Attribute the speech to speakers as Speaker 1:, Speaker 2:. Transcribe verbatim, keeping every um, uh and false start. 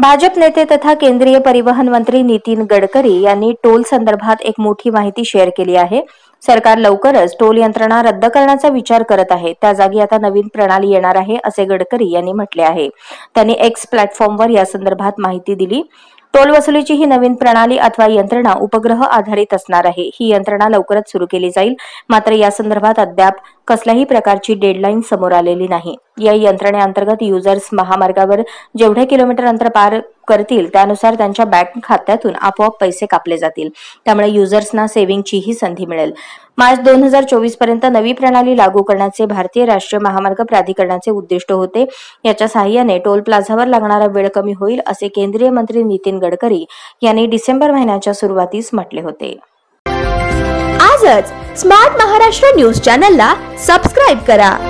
Speaker 1: भाजप नेते तथा केंद्रीय परिवहन मंत्री नितीन गडकरी यांनी टोल संदर्भात एक मोठी माहिती शेअर केली आहे। सरकार लवकरच टोल यंत्रणा रद्द करण्याचा विचार करत आहे। त्या जागी आता नवीन प्रणाली येणार आहे असे गडकरी यांनी म्हटले आहे। त्यांनी एक्स प्लॅटफॉर्मवर या संदर्भात माहिती दिली। टोल वसुलीची ही नवीन प्रणाली अथवा यंत्रणा उपग्रह आधारित असणार आहे। ही यंत्रणा लवकरच सुरू केली जाईल, मात्र या संदर्भात अद्याप कसल्याही प्रकारची डेडलाईन समोर आलेली नाही। या यंत्रणेअंतर्गत युजर्स महामार्गावर जेवढे किलोमीटर अंतर पार करतील त्यानुसार त्यांच्या बँक खात्यातून आपोआप पैसे कापले जातील। त्यामुळे युजर्सना सेव्हिंगचीही संधी मिळेल। मार्च दोन हजार चोवीस पर्यंत नवी प्रणाली लागू करण्याचे भारतीय राष्ट्रीय महामार्ग प्राधिकरणाचे उद्दिष्ट होते। याच्या सहाय्याने टोल प्लाझावर लागणारा वेळ कमी होईल असे केंद्रीय मंत्री नितीन गडकरी यांनी डिसेंबर महिन्याच्या सुरुवातीस म्हटले होते।
Speaker 2: आजच स्मार्ट महाराष्ट्र न्यूज चॅनलला सबस्क्राइब करा।